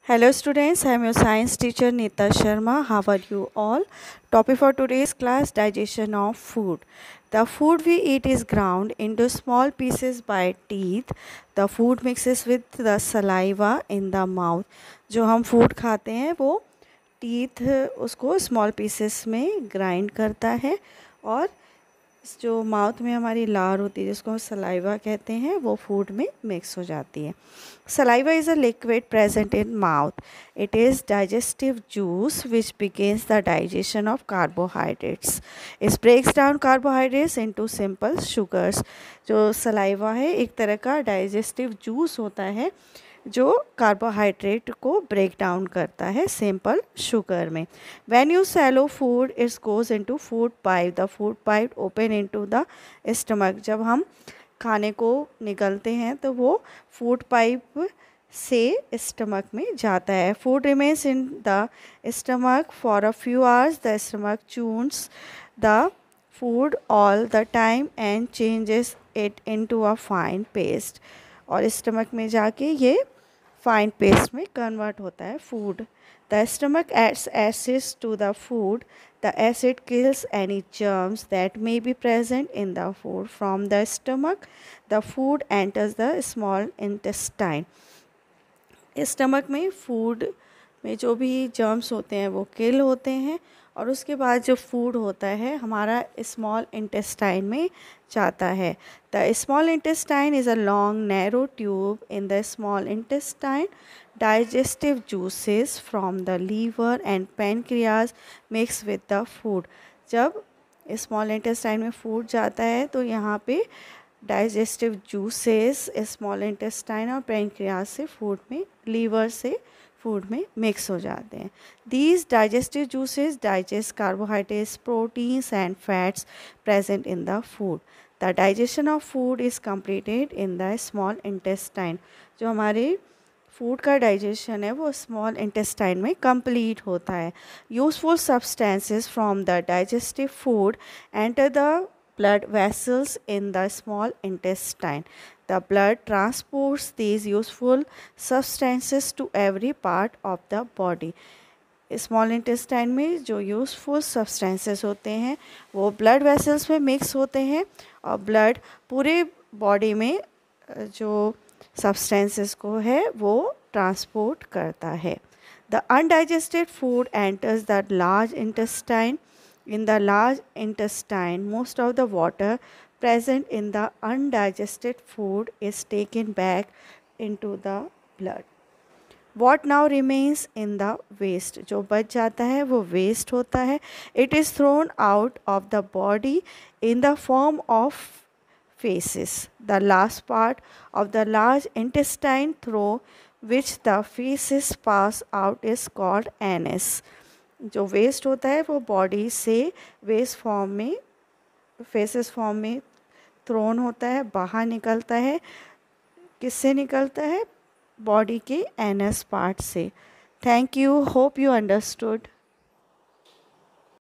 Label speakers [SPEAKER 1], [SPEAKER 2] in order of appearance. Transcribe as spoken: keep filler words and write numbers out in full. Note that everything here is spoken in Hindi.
[SPEAKER 1] Hello students, I am your science teacher Neeta Sharma. How are you all? Topic for today's class: digestion of food. The food we eat is ground into small pieces by teeth. The food mixes with the saliva in the mouth. जो हम food खाते हैं वो टीथ उसको स्मॉल पीसेस में ग्राइंड करता है और जो माउथ में हमारी लार होती है जिसको हम सलाइवा कहते हैं वो फूड में मिक्स हो जाती है. Saliva is a liquid present in mouth. It is digestive juice which begins the digestion of carbohydrates. It breaks down carbohydrates into simple sugars. जो सलाइवा है एक तरह का डाइजेस्टिव जूस होता है जो कार्बोहाइड्रेट को ब्रेक डाउन करता है सिंपल शुगर में. When you swallow food it's goes into food pipe. The food pipe open into the stomach. जब हम खाने को निगलते हैं तो वो फूड पाइप से स्टमक में जाता है. Food remains in the stomach for a few hours. The stomach churns the food all the time and changes it into a fine paste. और स्टमक में जाके ये फाइन पेस्ट में कन्वर्ट होता है food. The stomach adds acids to the food. The acid kills any germs that may be present in the food. From the stomach, the food enters the small intestine. Stomach में फूड में जो भी जर्म्स होते हैं वो किल होते हैं और उसके बाद जो फूड होता है हमारा स्मॉल इंटेस्टाइन में जाता है. The small intestine is a long narrow tube. In the small intestine digestive juices from the liver and pancreas mix with the food. जब स्मॉल इंटेस्टाइन में फूड जाता है तो यहाँ पे डाइजेस्टिव जूसेस स्मॉल इंटेस्टाइन और पेनक्रियाज से फूड में लीवर से फूड में मिक्स हो जाते हैं. These digestive juices digest carbohydrates proteins and fats present in the food. The digestion of food is completed in the small intestine. जो हमारे फूड का डाइजेशन है वो स्मॉल इंटेस्टाइन में कंप्लीट होता है. Useful substances from the digestive food enter the blood vessels in the small intestine. The blood transports these useful substances to every part of the body. Small intestine में जो यूज़फुल सब्सटेंसेस होते हैं वो ब्लड वेसल्स में मिक्स होते हैं और ब्लड पूरे बॉडी में जो सब्सटेंसेस को है वो ट्रांसपोर्ट करता है. The undigested food enters the large intestine. In the large intestine, most of the water present in the undigested food is taken back into the blood. What now remains in the waste? जो बच जाता है वो waste होता है. It is thrown out of the body in the form of feces. The last part of the large intestine through which the feces pass out is called anus. जो वेस्ट होता है वो बॉडी से वेस्ट फॉर्म में फेसेस फॉर्म में थ्रोन होता है, बाहर निकलता है. किससे निकलता है? बॉडी के एनस पार्ट से. Thank you. Hope you understood.